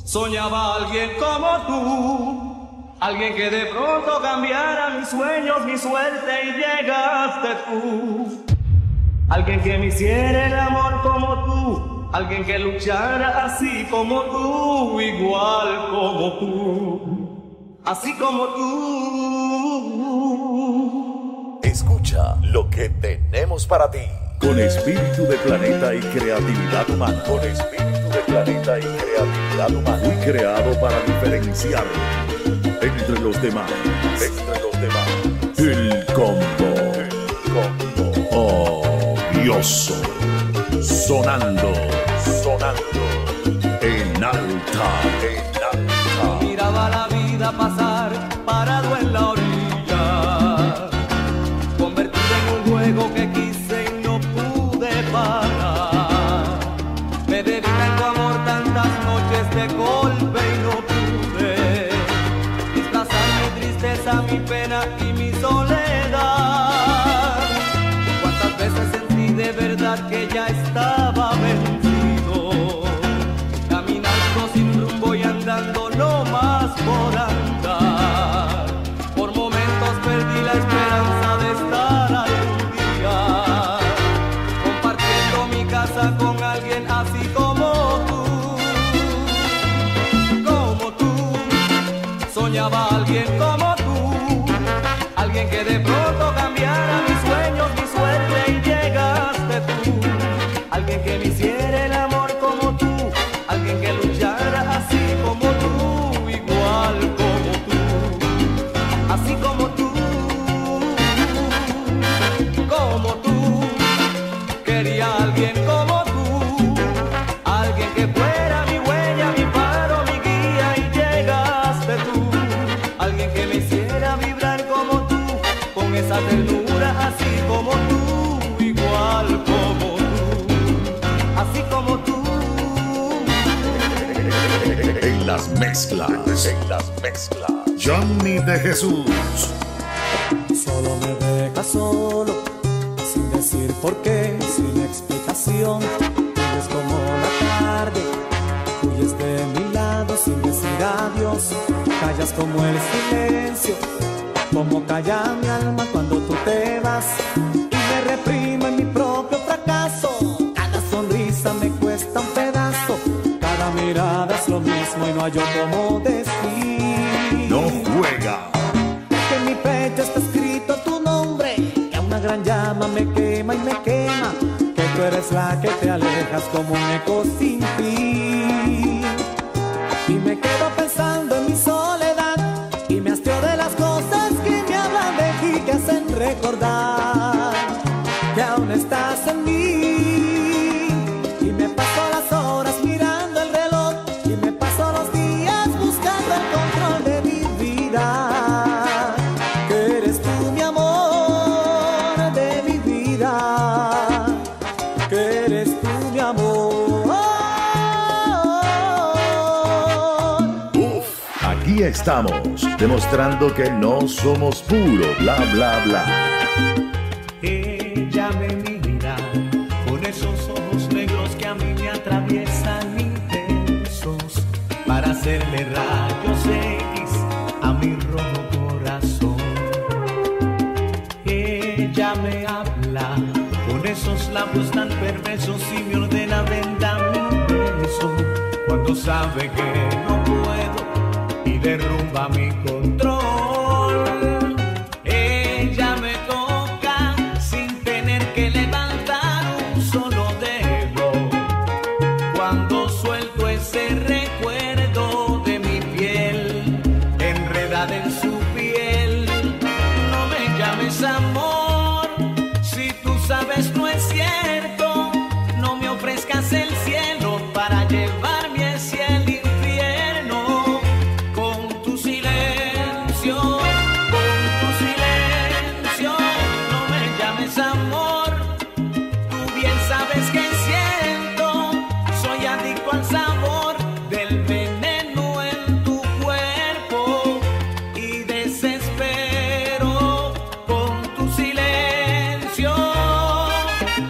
Soñaba alguien como tú, alguien que de pronto cambiara mis sueños, mi suerte, y llegaste tú. Alguien que me hiciera el amor como tú, alguien que luchara así como tú, igual como tú, así como tú. Escucha lo que tenemos para ti. Con espíritu de planeta y creatividad humana. Con espíritu de planeta y creatividad humana. Fui creado para diferenciar entre los demás. Entre los demás. El combo. El combo. Odioso. Sonando. Sonando. En alta. En alta. Miraba la vida pasar parado en la orilla, convertido en un juego que quise y no pude parar. Me dediqué en tu amor tantas noches de golpe y no pude disfrazar mi tristeza, mi pena y mi soledad. Cuántas veces sentí de verdad que ya estaba vencido, caminando sin rumbo y andando no más por andar. Por momentos perdí la esperanza de estar algún día compartiendo mi casa con alguien así como tú. Como tú, soñaba alguien como tú, alguien que de pronto cambiara mis sueños, mi suerte, y llegaste tú. Alguien que me hiciera el amor como tú, alguien que luchara así como tú, igual como tú, así como tú, como tú. Quería alguien como tú, alguien que fuera mi huella, mi faro, mi guía, y llegaste tú. Alguien que me hiciera vibrar como tú, con esa ternura así como tú, igual como tú, así como tú. En las mezclas. En las mezclas. Johnny de Jesús. Solo me dejas solo, sin decir por qué, sin explicación. Huyes como la tarde, huyes de mi lado sin decir adiós. Callas como el silencio, como calla mi alma cuando tú te vas. Y me reprimo en mi propio fracaso. Cada sonrisa me cuesta un pedazo, cada mirada es lo mismo y no hallo cómo decir. No juega. Que en mi pecho está escrito tu nombre, que una gran llama me quema y me quema, que tú eres la que te alejas como un eco sin fin. Y me quedo pensando en mi soledad y me hastio de las cosas que me hablan de ti, que hacen recordar que aún estás en mí. Y me paso las horas mirando el reloj y me paso los días buscando el control de mi vida. Que eres tú mi amor de mi vida, que eres tú mi amor. Aquí estamos, demostrando que no somos puro bla bla bla. Ella me mira con esos ojos negros que a mí me atraviesan intensos, para hacerle rayos X a mi rojo corazón. Ella me habla con esos labios tan perversos y me ordena vendame un beso, cuando sabe que no puedo y derrumba mi control. Ella me toca sin tener que levantar un solo dedo, cuando suelto ese recuerdo de mi piel, enredada en su piel. No me llames amor, si tú sabes no es cierto. No me ofrezcas el cielo para llevarme hacia el infierno. Con tu silencio, no me llames amor. Tú bien sabes que siento, soy adicto al sabor del veneno en tu cuerpo y desespero con tu silencio.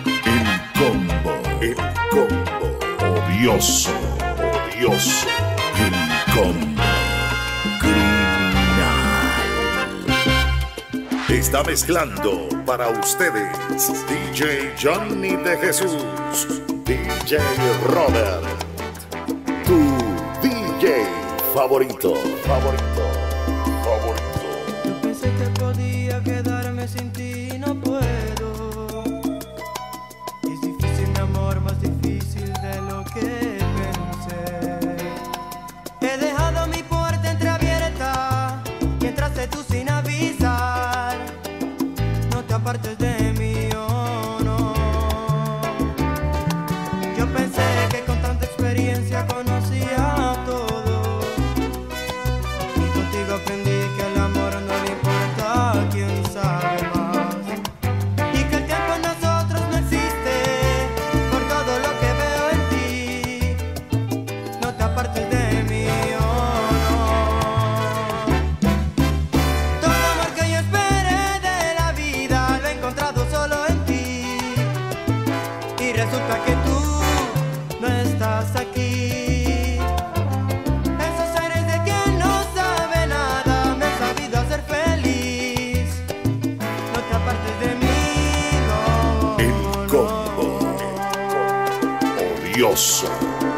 El combo. Odioso. El combo criminal. Está mezclando para ustedes DJ Johnny de Jesús, DJ Robert, tu DJ favorito. Yo pensé que podía quedarme sin ti y no puedo. Es difícil, mi amor, más difícil de lo que pensé. He dejado mi puerta entreabierta y entraste tú sin avisar. No te apartes de mí, oh no. Yo pensé que con tanta experiencia conocía todo, y contigo aprendí que el amor no le importa a quién sabe más, y que el tiempo en nosotros no existe por todo lo que veo en ti. No te apartes de mí, oh no. Todo amor que yo esperé de la vida lo he encontrado solo en ti, y resulta que tú no estás aquí. Esos seres de quien no sabe nada me han sabido hacer feliz. No te apartes de mí, no. El combo odioso.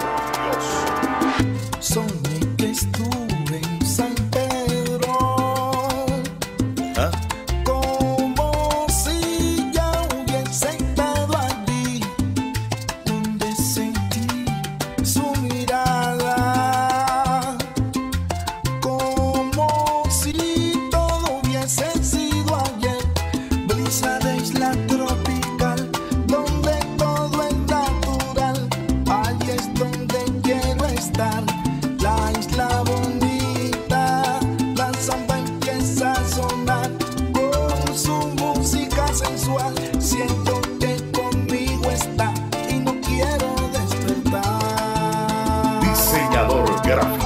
Soñé que estuve en San Pedro, ¿Ah? como si ya hubiese estado allí, donde sentí su mirada, como si todo hubiese sido ayer. Brisa de isla tropical, donde todo es natural, ahí es donde quiero estar. La isla bonita, la samba empieza a sonar con su música sensual. Siento que conmigo está y no quiero despertar. Diseñador gráfico.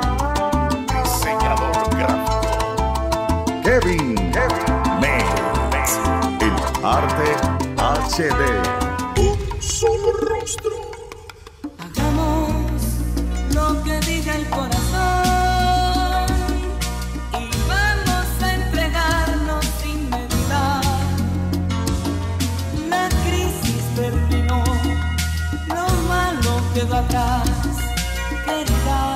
Kevin Metz. El arte HD. Un solo rostro. Hagamos lo que diga el corazón y vamos a entregarnos sin medida. La crisis terminó, lo malo quedó atrás, querida.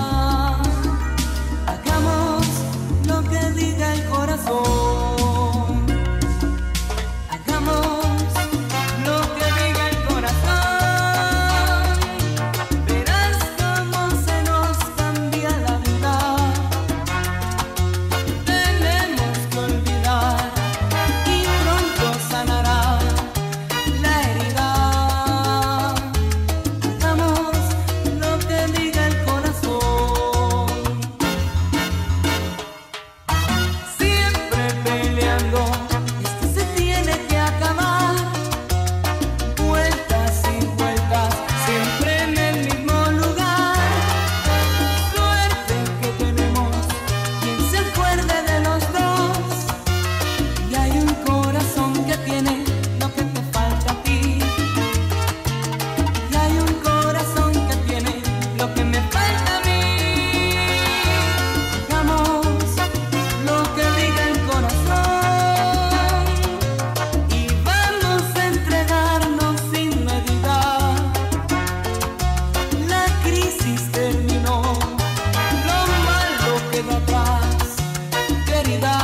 Hagamos lo que diga el corazón. Hagamos lo que diga el corazón. Verás cómo se nos cambia la vida. Tenemos que olvidar y pronto sanará la herida. Hagamos lo que diga el corazón. Siempre peleando, esto se tiene que acabar. Vueltas y vueltas, siempre en el mismo lugar. Suerte que tenemos quien se acuerde de los dos. Y hay un corazón que tiene lo que te falta a ti. Y hay un corazón que tiene lo que me falta a mí. Hagamos lo que diga el corazón y vamos a entregarnos sin medida. La crisis terminó, lo malo quedó atrás, querida.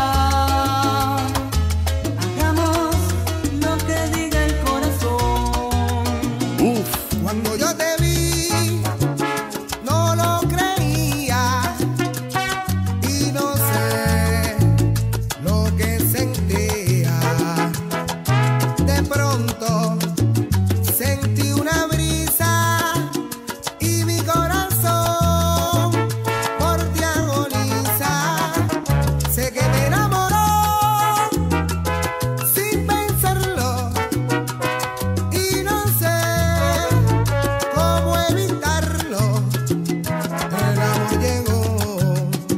Hagamos lo que diga el corazón. Uf. Cuando yo te vi, no lo creía y no sé lo que sentía. De pronto sentí una brisa y mi corazón por ti agoniza. Sé que me enamoró sin pensarlo y no sé cómo evitarlo. El amor llegó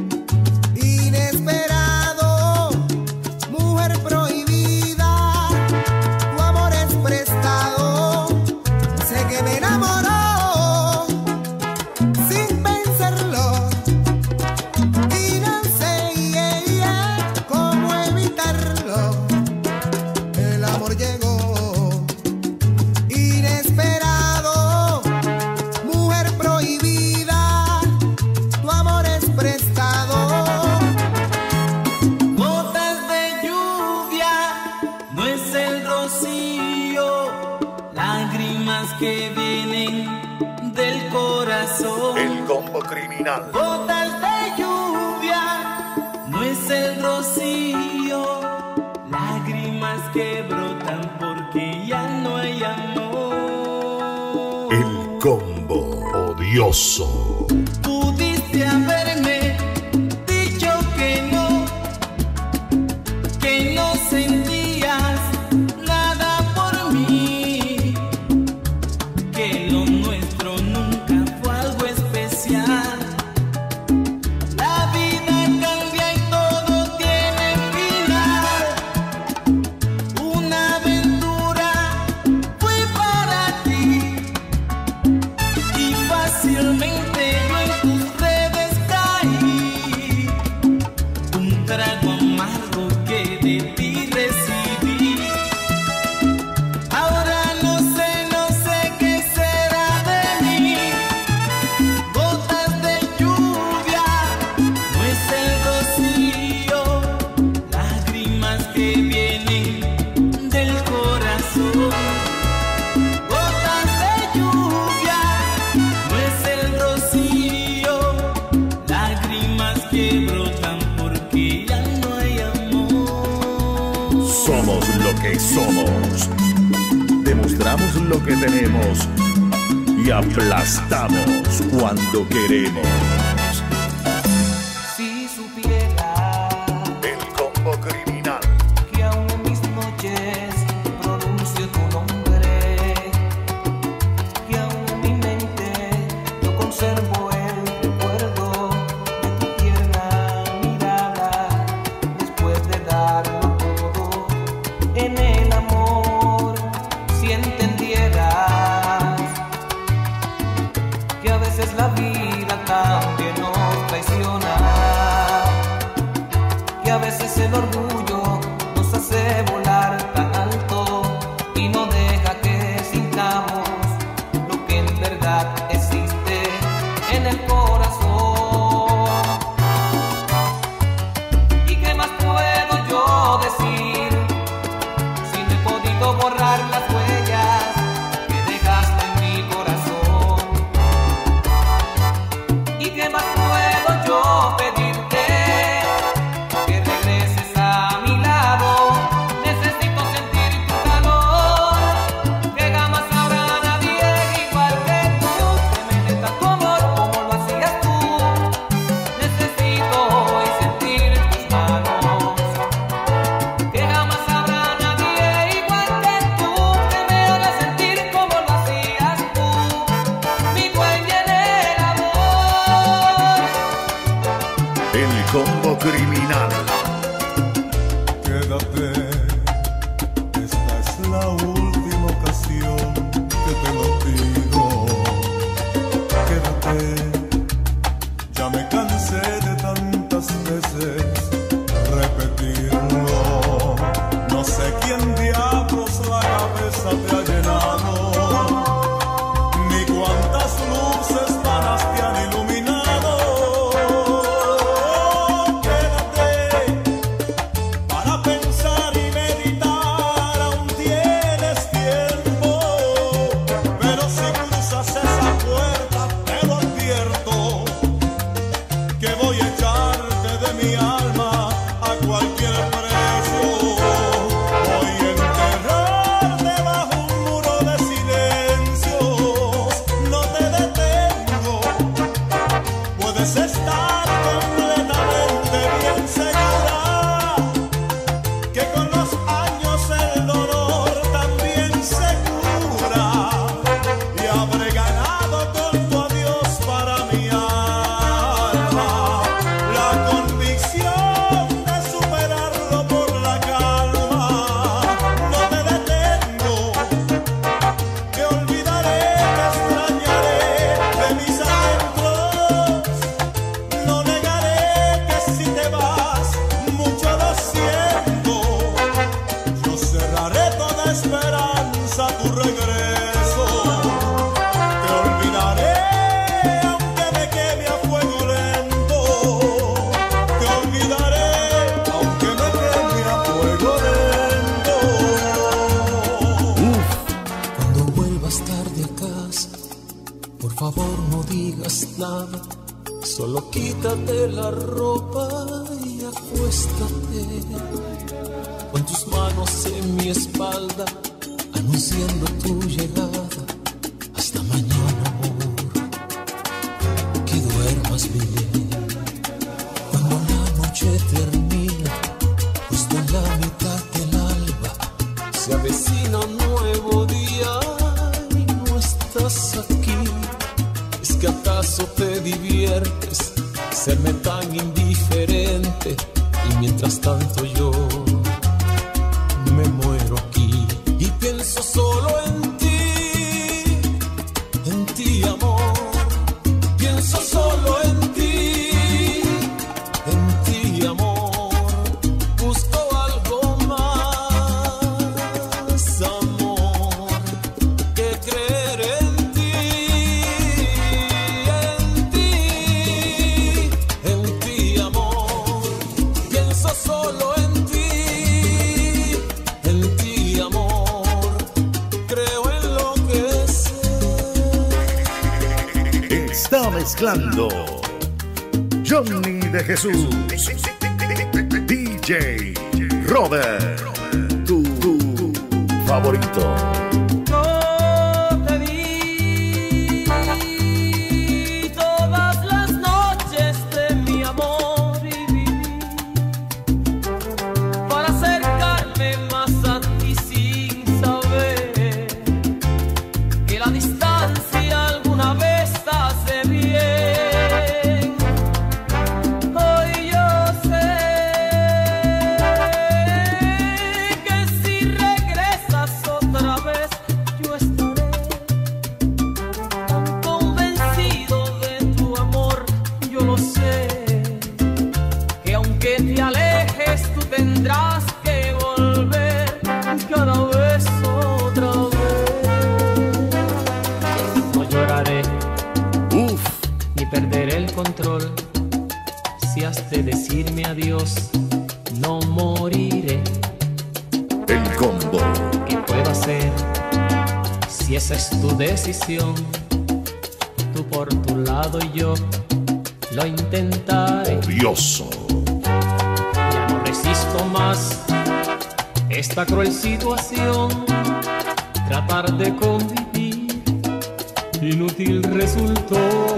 inesperado, mujer prohibida, tu amor es prestado. Sé que me enamoró sin pensarlo vienen del corazón. El combo criminal. Gotas de lluvia, no es el rocío, lágrimas que brotan porque ya no hay amor. El combo odioso. Pudiste haberme dicho que no sentías nada por mí, que lo nuestro nunca fue algo especial. La vida cambia y todo tiene final. Una aventura fue para ti y fácilmente yo en tus redes caí. Un trago amargo que de ti recibí. Ahora no sé qué será de mí. Gotas de lluvia, no es el rocío, lágrimas que vienen del corazón. Gotas de lluvia, no es el rocío, lágrimas que brotan porque ya no hay amor. Somos lo que somos. Demostramos lo que tenemos y aplastamos cuando queremos. Si supiera El combo criminal. que aún en mis noches pronuncio tu nombre, que aún en mi mente yo conservo el recuerdo de tu tierna mirada, después de darlo todo en el amor. Si entendieras que a veces la vida también nos traiciona, que a veces el orgullo nos hace volar tan alto y no deja que sintamos lo que en verdad existe en el corazón. ¿Y qué más puedo yo decir si no he podido borrar las huellas que dejaste en mi corazón? ¿Y qué más puedo yo pedirte? Que regreses a mi lado. Necesito sentir tu calor, que jamás habrá nadie igual que tú, que me dé tanto amor como lo hacías tú. Necesito hoy sentir tus manos, que jamás habrá nadie igual que tú, que me haga sentir como lo hacías tú, mi dueña en el amor. El combo criminal. Quédate, esta es la última ocasión que te lo pido. Quédate, ya me cansé de tantas veces repetirlo. No sé quién diablos la cabeza te ha llenado, ni cuántas luces vanas te han iluminado. Por favor no digas nada, solo quítate la ropa y acuéstate. Con tus manos en mi espalda, anunciando tu llegada. Hasta mañana, amor, que duermas bien. Cuando la noche termina, justo en la mitad del alba, se avecina un nuevo día y no estás aquí. ¿Es que acaso te diviertes serme tan indiferente? Y mientras tanto yo me muero aquí y pienso solo en ti, amor. Pienso solo en ti, amor. Busco algo más, amor, que creer en ti, amor. Pienso solo en ti, amor. Creo enloquecer. Está mezclando Johnny de Jesús, DJ Robert, tu favorito. Yo te di todas las noches de mi amor y viví para acercarme más a ti sin saber que la distancia alguna vez hace bien. Hoy yo sé que si regresas otra vez yo estaré tan convencido de tu amor. Yo lo sé, que aunque te alejes tú tendrás que volver cada vez otra vez. No lloraré Uf, ni perderé el control. Si has de decirme adiós, no moriré. el combo. ¿Qué puedo hacer si esa es tu decisión? Tú por tu lado y yo lo intentaré. Odioso. Ya no resisto más esta cruel situación. Tratar de convivir inútil resultó.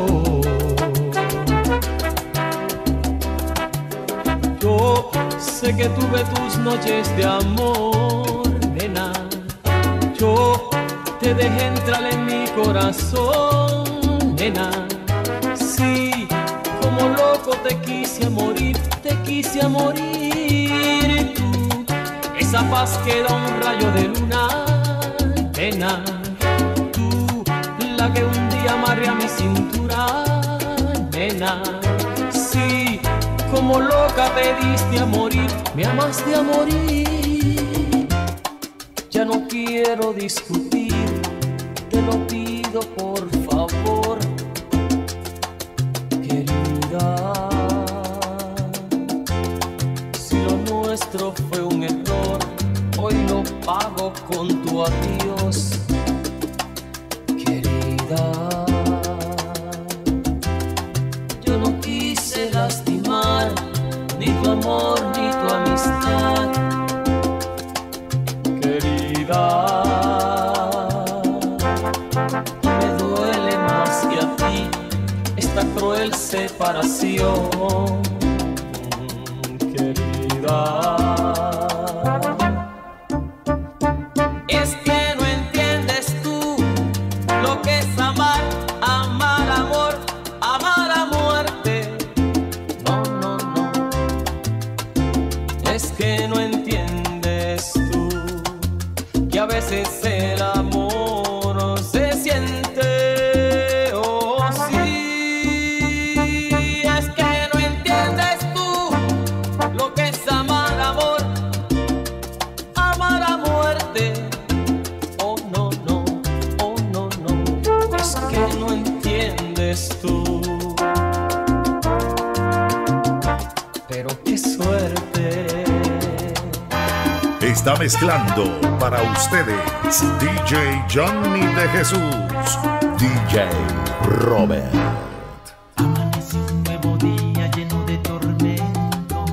Yo sé que tuve tus noches de amor, nena. Yo te dejé entrar en mi corazón, nena. Sí, como loco te quise a morir, te quise a morir. Tú, esa paz que da un rayo de luna, nena. Tú, la que un día amarré a mi cintura, nena. Sí, como loca te diste a morir, me amaste a morir. Ya no quiero discutir, te lo pido por favor, querida. Si lo nuestro fue un error, hoy lo pago con tu adiós, querida. Yo no quise lastimar ni tu amor ni tu amistad, querida. Me duele más que a ti esta cruel separación, querida. Es que no entiendes tú lo que es amar, amar amor, amar a muerte. No, no, no. Es que no entiendes tú que a veces el amor se siente. Oh, sí. Es que no entiendes tú lo que es amar amor, amar a muerte. Oh, no, no, oh, no, no. Es que no entiendes tú. Pero qué suerte. Está mezclando para ustedes DJ Johnny de Jesús, DJ DJ Robert. Amaneció un nuevo día lleno de tormentos.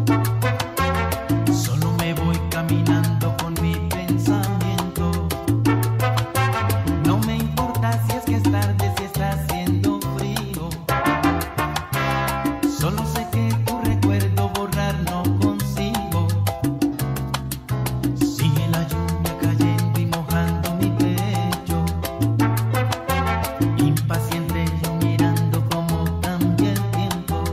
Solo me voy caminando con mi pensamiento. No me importa si es que es tarde, si está haciendo frío. Solo sé que tu recuerdo borrar no consigo. Sigue la lluvia cayendo y mojando mi pecho. Impaciente yo mirando cómo cambia el tiempo.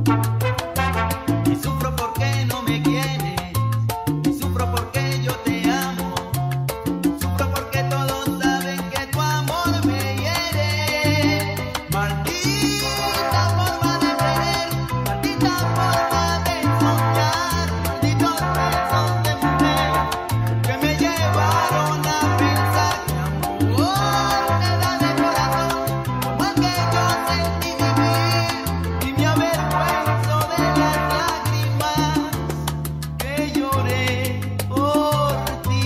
Y sufro porque no me quieres. Y sufro porque yo te amo. Sufro porque todos saben que tu amor me hiere. Maldita forma de querer, maldita forma de soñar, malditos besos de mujer que me llevaron a pensar que amor me da de corazón, como el que yo sentí vivir, y me avergüenzo de las lágrimas que lloré por ti.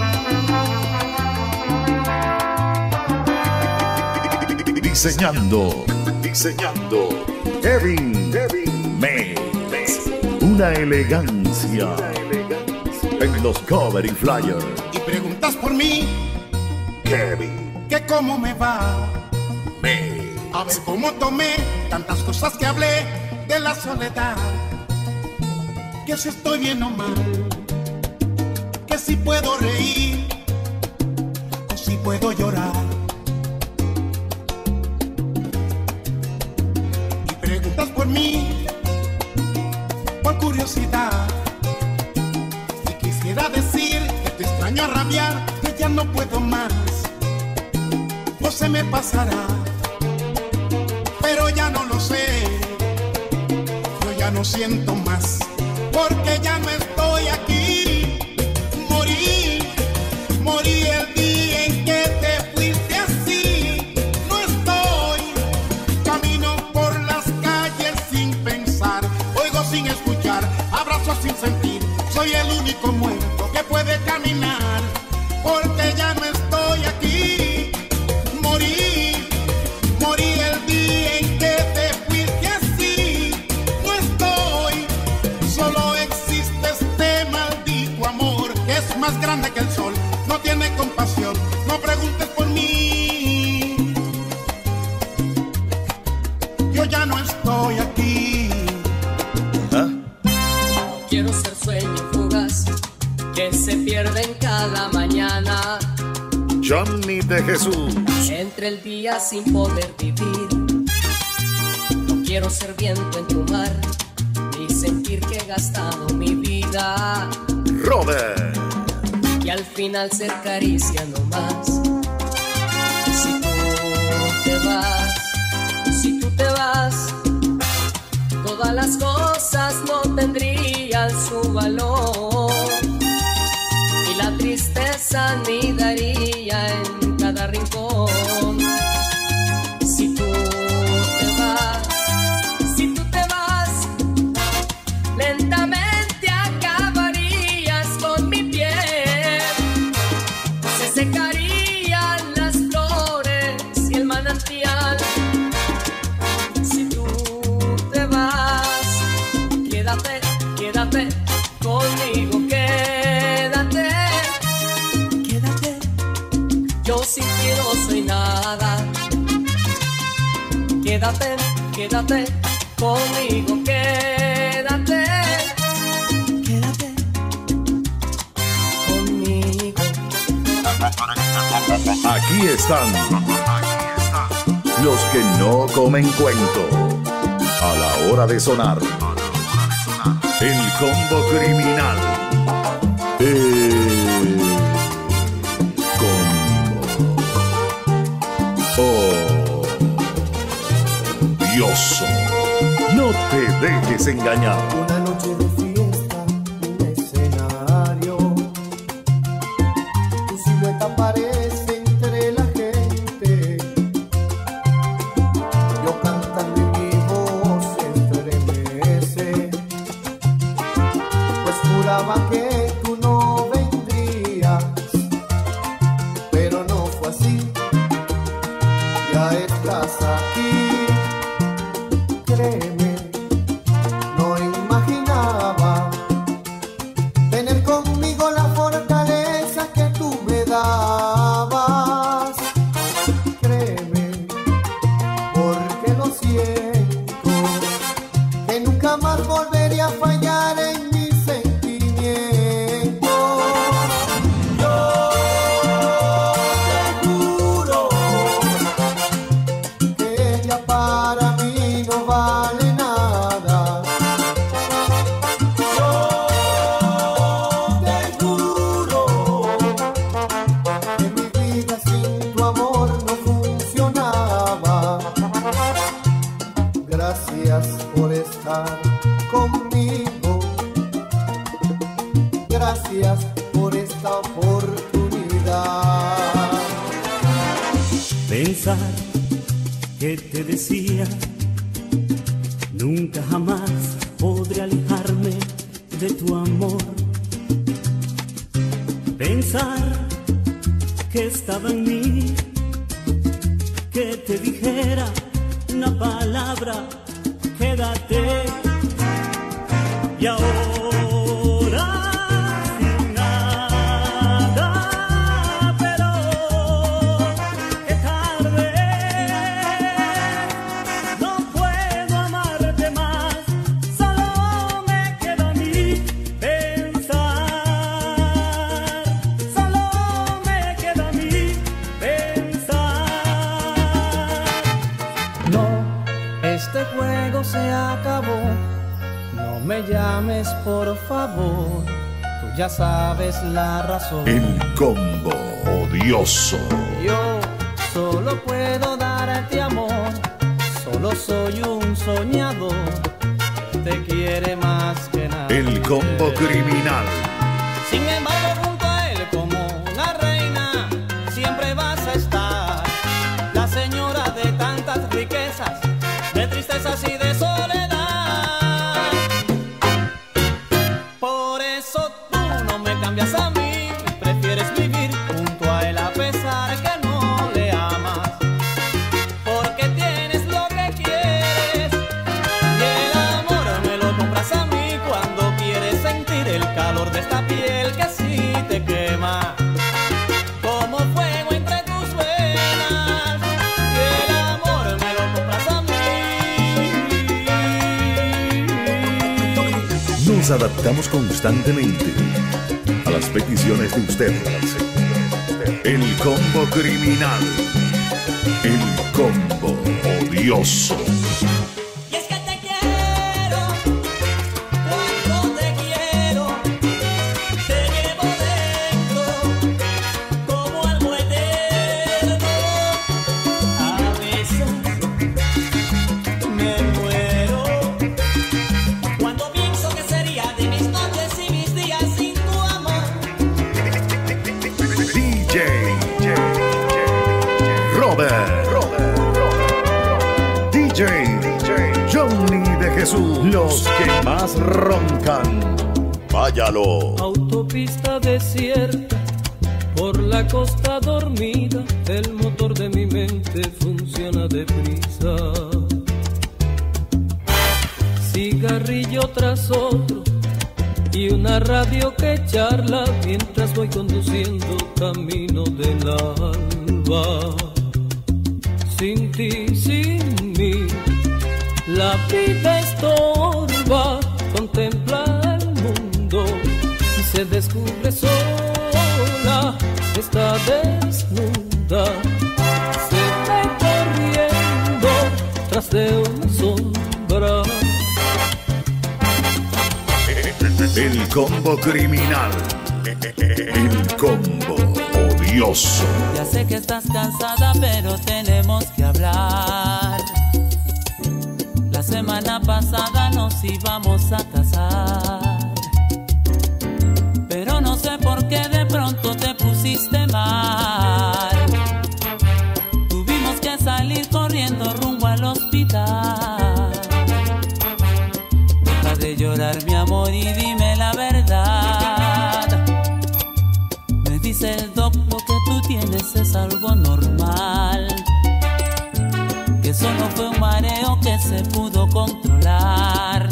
Diseñando Kevin Mays. Una elegancia en los cover y flyers. Y preguntas por mí, Kevin que cómo me va. Mays. A ver cómo tomé tantas cosas que hablé de la soledad. Que si estoy bien o mal, que si puedo reír o si puedo llorar. Y preguntas por mí, por curiosidad. Y quisiera decir que te extraño a rabiar, que ya no puedo más. O se me pasará, pero ya no lo sé. Yo ya no siento más, porque ya no estoy aquí. Morí el día en que te fuiste así. No estoy, camino por las calles sin pensar, oigo sin escuchar, abrazo sin sentir. Soy el único muerto que puede caminar, porque ya no estoy aquí. Morí el día en que te fuiste así. No estoy, solo existe este maldito amor que es más grande que el sol, no tiene compasión. No preguntes por mí, yo ya no estoy aquí. Quiero ser sueño fugaz que se pierde en cada mañana, Johnny de Jesús. entre el día sin poder vivir. No quiero ser viento en tu mar, ni sentir que he gastado mi vida, Robert. y al final ser caricia no más. Si tú te vas, todas las cosas no tendrían su valor, y la tristeza anidaría en cada rincón. Si tú te vas, lentamente acabarías con mi piel. Se secarían las flores y el manantial. Si tú te vas, quédate conmigo, quédate. Yo sin ti no soy nada. Quédate conmigo, quédate conmigo. Aquí están los que no comen cuento a la hora de sonar. El combo criminal. Odioso. No te dejes engañar. Una noche de fiesta, un escenario. Tu silueta aparece entre la gente. Yo cantando y mi voz estremece. Pues juraba que tú no vendrías, pero no fue así. Ya estás aquí. Créeme, no imaginaba tener conmigo la fortaleza que tú me dabas. Créeme, porque lo siento, que nunca más volvería a fallar en mis sentimientos. Yo te juro que ella para mí no vale nada. Yo te juro que mi vida sin tu amor no funcionaba. Gracias por estar conmigo. Gracias por esta oportunidad. Pensar que te decía, nunca jamás podré alejarme de tu amor. Pensar que estaba en mí, que te dijera una palabra, quédate. Y ahora sin nada, pero qué tarde, no puedo amarte más, solo me queda a mí pensar, solo me queda a mí pensar. No, este juego se acabó. No me llames por favor, tú ya sabes la razón. El combo odioso. Yo solo puedo darte amor, solo soy un soñador, te quiere más que nada. El combo criminal. Sin embargo, junto a él como una reina, siempre vas a estar, la señora de tantas riquezas, de tristezas y de soledad. Por eso tú no me cambias a mí, prefieres vivir junto a él a pesar que no le amas, porque tienes lo que quieres y el amor me lo compras a mí cuando quieres sentir el calor de esta piel que sí te quema como fuego entre tus venas, y el amor me lo compras a mí. Nos adaptamos constantemente a las peticiones de ustedes. El combo criminal. El combo odioso. Y es que te quiero, cuando te quiero, te llevo dentro como algo eterno. A veces me muero cuando pienso que sería de mis noches y mis días sin tu amor. DJ Robert. DJ Johnny de Jesús. Los que más roncan. Váyalo. Autopista desierta, por la costa dormida, el motor de mi mente funciona deprisa. Cigarrillo tras otro y una radio que charla mientras voy conduciendo camino del alba. Sin ti, sin mí, la vida estorba, contempla el mundo y se descubre sola, está desnuda, se ve corriendo tras de una sombra. El combo criminal. El combo odioso. Ya sé que estás cansada, pero tenemos que hablar. La semana pasada nos íbamos a casar, pero no sé por qué de pronto te pusiste mal. Tuvimos que salir corriendo rumbo al hospital. Deja de llorar, mi amor, y dime la verdad. Me dice el doctor que tú tienes es algo normal. que solo fue un mareo que se pudo controlar.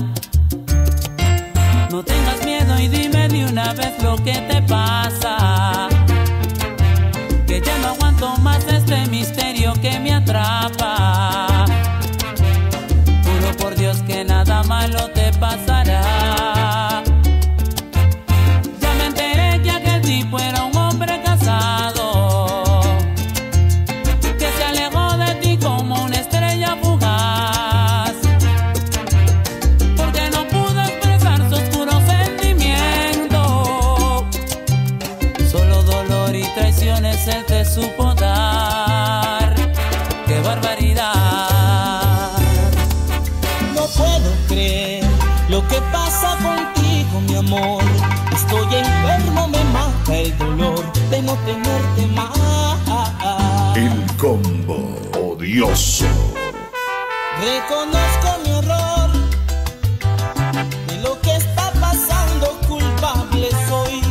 No tengas miedo y dime de una vez lo que te pasa, que ya no aguanto más este misterio que me atrapa. Juro por Dios que nada malo te pasará. Ya me enteré que aquel tipo era un hombre casado, que se alejó de ti como una estrella fugaz, porque no pudo expresar su oscuro sentimiento. Solo dolor y traiciones él te supo dar. ¡Qué barbaridad! No puedo creer lo que pasa contigo, mi amor. Estoy enfermo, me mata el dolor de no tenerte más. El combo odioso. Reconozco mi error, de lo que está pasando culpable soy.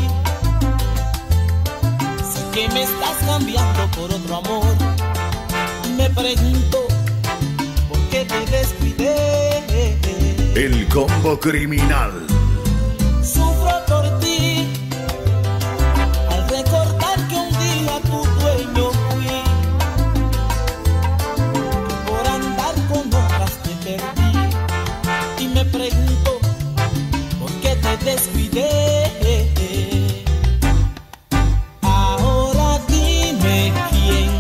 Sé que me estás cambiando por otro amor. Me pregunto por qué te descuidé. El combo criminal. Sufro por ti al recordar que un día tu dueño fui. Por andar con otras te perdí. Y me pregunto por qué te descuidé. Ahora dime quién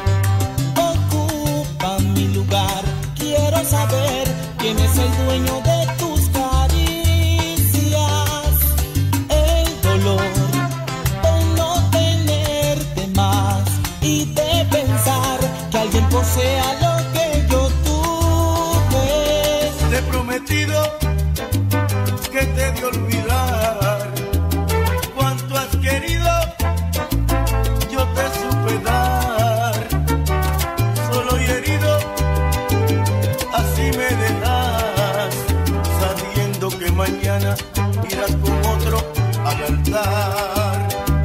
ocupa mi lugar. Quiero saber quién es el dueño de tus caricias. El dolor de no tenerte más y de pensar que alguien posea lo que yo tuve. Te he prometido que te he de olvidar. Cuanto has querido, yo te supe dar. Solo y herido, así me dejas, sabiendo que mañana irás con otro al altar.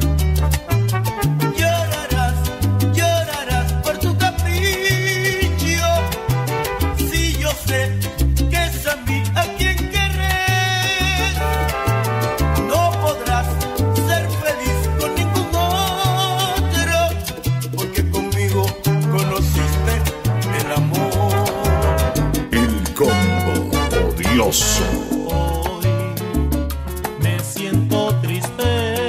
Llorarás, llorarás por tu capricho, si yo sé que es a mí a quien querés. No podrás ser feliz con ningún otro, porque conmigo conociste el amor. El combo odioso. Hoy me siento triste.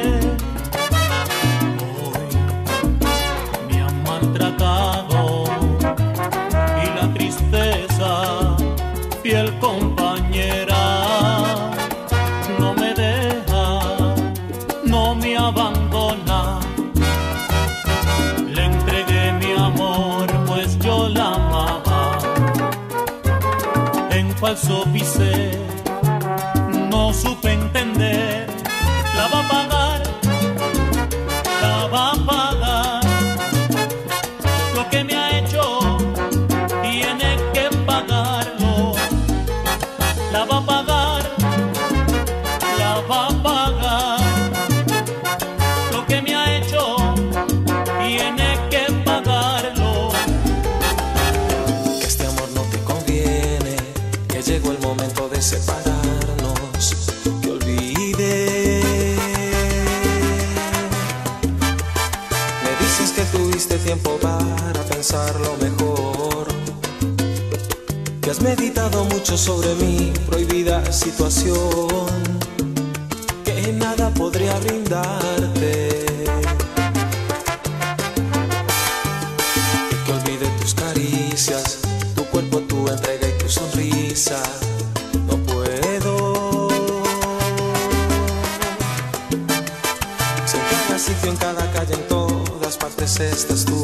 Hoy me han maltratado y la tristeza, fiel compañera, no me deja, no me abandona. Le entregué mi amor, pues yo la amaba. En falso pisé, no supe entender. La va a pagar, la va a pagar. Lo que me ha hecho, tiene que pagarlo. La va a pagar, la va a pagar. Lo que me ha hecho, tiene que pagarlo. Que este amor no te conviene, que llegó el momento de separarnos, que olvide. Me dices que tuviste tiempo para pensarlo mejor, que has meditado mucho sobre mi prohibida situación, que nada podría brindarte. Que olvide tus caricias, tu cuerpo, tu entrega y tu sonrisa. No puedo. Si en cada sitio, en cada calle, en todas partes estás tú.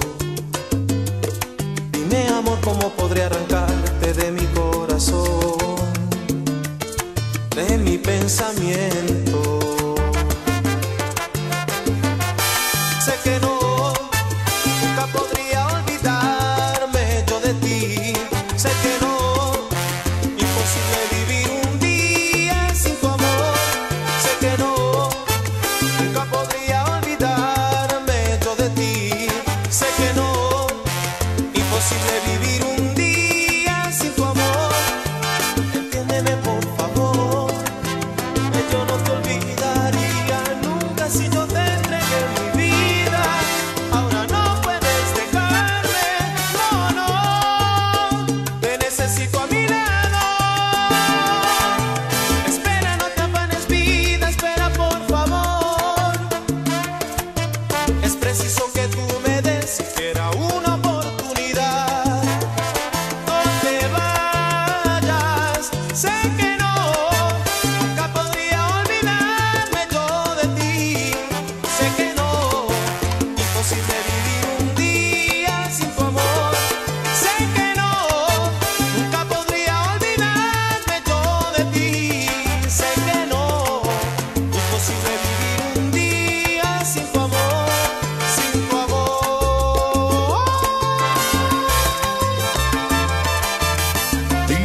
Dime, amor, ¿cómo podré arrancarte de mi corazón, de mi pensamiento? Sé que no, nunca podría olvidarme yo de ti. Sé que no, imposible vivir un día sin tu amor. Sé que no, nunca podría olvidarme yo de ti. Sé que no, imposible vivir un día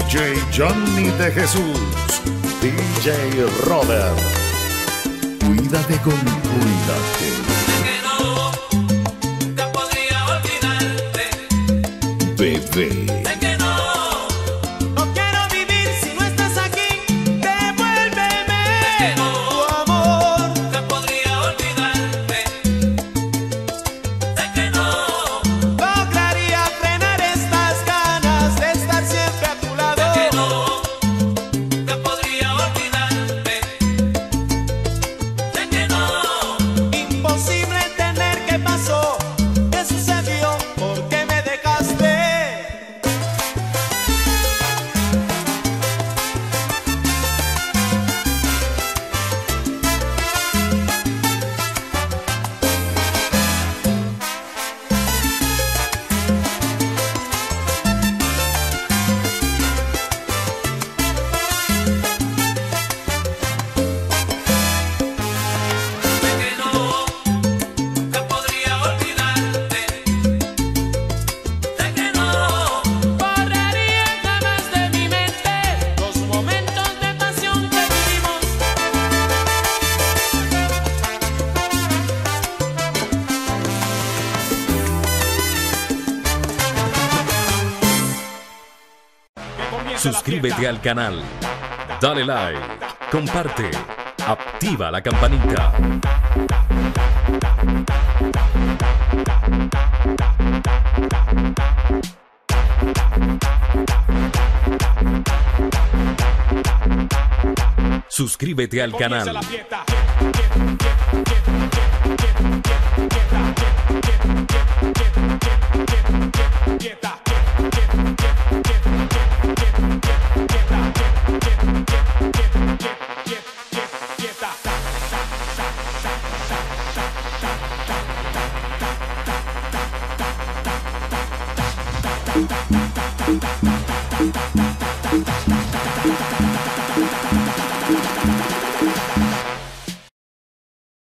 DJ Johnny de Jesús, DJ Robert. Cuídate con cuídate. Que no, nunca podría olvidarte. Bebé. Que no, No quiero vivir si no estás aquí. Devuélveme que no, tu amor. nunca podría olvidarte. Sé que no, Lograría frenar estas ganas de estar siempre a tu lado. que no, nunca podría olvidarte. Sé que no, Imposible entender qué pasó, qué sucedió, por qué me dejaste. sé que no, nunca podría olvidarte. Sé que no, Borraría jamás de mi mente los momentos de pasión que vivimos. Suscríbete al canal, dale like, comparte, activa la campanita. Suscríbete al canal. Fiesta.